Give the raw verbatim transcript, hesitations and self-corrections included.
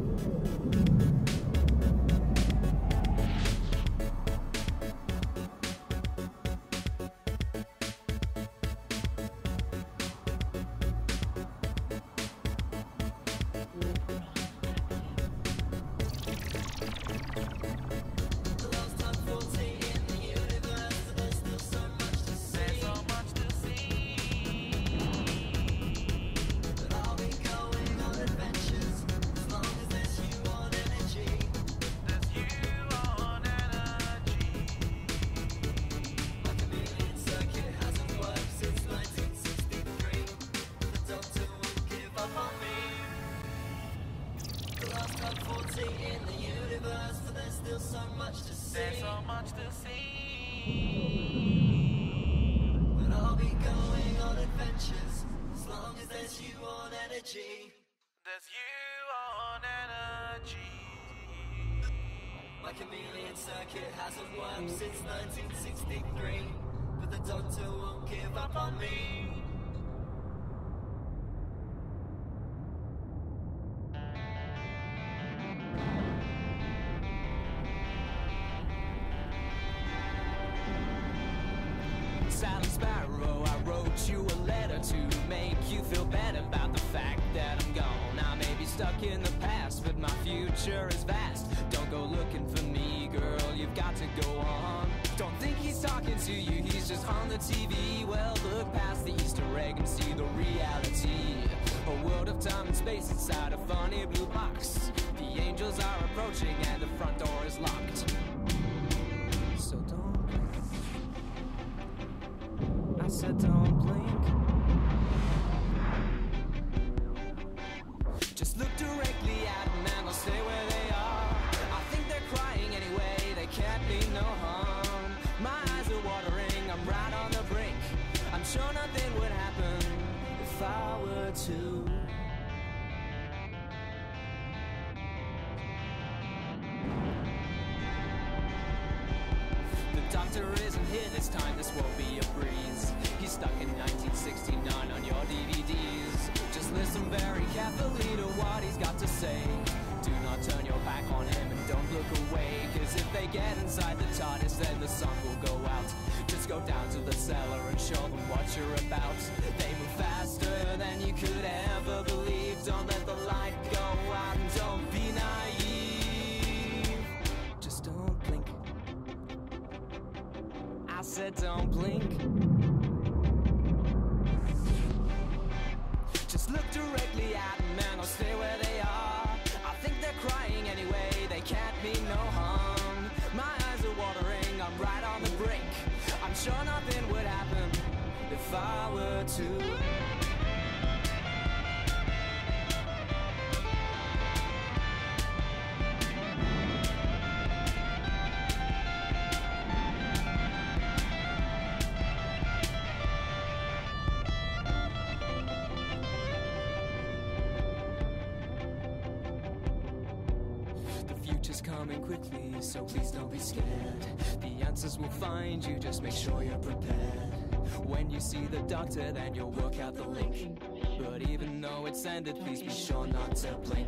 Silent Sparrow, I wrote you a letter to make you feel bad about the fact that I'm gone. I may be stuck in the past, but my future is vast. Don't go looking for me, girl, you've got to go on. Don't think he's talking to you, he's just on the T V. Well, look past the Easter egg and see the reality. A world of time and space inside a funny blue box. The angels are approaching and the front door is locked. So don't I said don't blink. Just look directly at them and they'll stay where they are. I think they're crying anyway, they can't mean no harm. My eyes are watering, I'm right on the brink. I'm sure nothing would happen if I were to. The doctor isn't here this time, this won't be a breeze. He's stuck in nineteen sixty-nine on your D V Ds. Just listen very carefully to what he's got to say. Do not turn your back on him and don't look away, cause if they get inside the TARDIS then the sun will go out. Just go down to the cellar and show them what you're about. They move faster than you could ever believe. Don't let the light go out and don't be naive. Just don't blink. I said don't blink. Just look directly at them and they'll stay where they are. I think they're crying anyway, they can't mean no harm. My eyes are watering, I'm right on the brink. I'm sure nothing would happen if I were to. Coming quickly, so please don't be scared. The answers will find you, just make sure you're prepared. When you see the doctor, then you'll work out the link. But even though it's ended, please be sure not to blink.